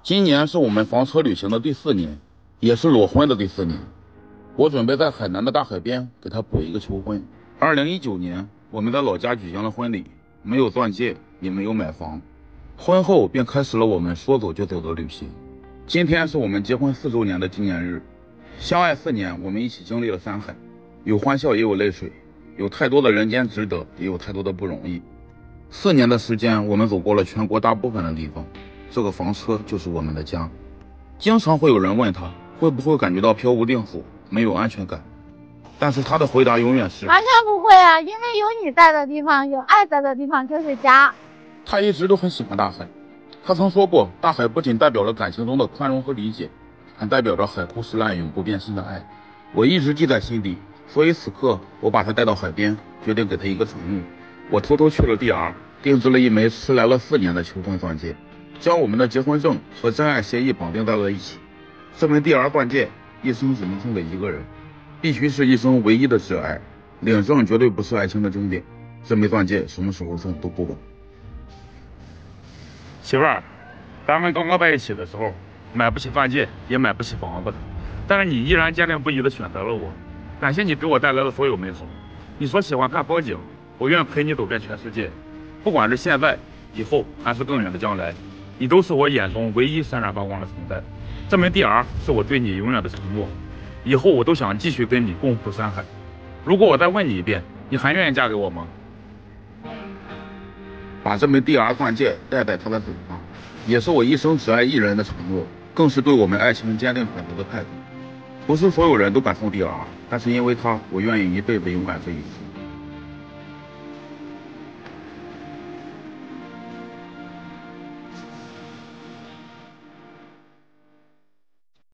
今年是我们房车旅行的第4年，也是裸婚的第4年。我准备在海南的大海边给他补一个求婚。2019年，我们在老家举行了婚礼，没有钻戒，也没有买房。婚后便开始了我们说走就走的旅行。今天是我们结婚4周年的纪念日。相爱4年，我们一起经历了山海，有欢笑也有泪水，有太多的人间值得，也有太多的不容易。4年的时间，我们走过了全国大部分的地方，这个房车就是我们的家。经常会有人问他会不会感觉到飘无定所，没有安全感，但是他的回答永远是完全不会啊，因为有你在的地方，有爱在的地方就是家。 他一直都很喜欢大海，他曾说过，大海不仅代表着感情中的宽容和理解，还代表着海枯石烂永不变心的爱。我一直记在心底，所以此刻我把他带到海边，决定给他一个承诺。我偷偷去了 DR， 定制了一枚迟来了4年的求婚钻戒，将我们的结婚证和真爱协议绑定在了一起。这枚 DR 钻戒一生只能送给一个人，必须是一生唯一的挚爱，领证绝对不是爱情的终点。这枚钻戒什么时候送都不晚。 媳妇儿，咱们刚刚在一起的时候，买不起钻戒，也买不起房子，但是你依然坚定不移地选择了我。感谢你给我带来的所有美好。你说喜欢看风景，我愿陪你走遍全世界，不管是现在、以后，还是更远的将来，你都是我眼中唯一闪闪发光的存在。这枚 DR 是我对你永远的承诺，以后我都想继续跟你共赴山海。如果我再问你一遍，你还愿意嫁给我吗？ 把这枚 DR 钻戒戴在他的手上，也是我一生只爱一人的承诺，更是对我们爱情坚定选择的态度。不是所有人都敢送 DR，但是因为他，我愿意一辈子勇敢这一次。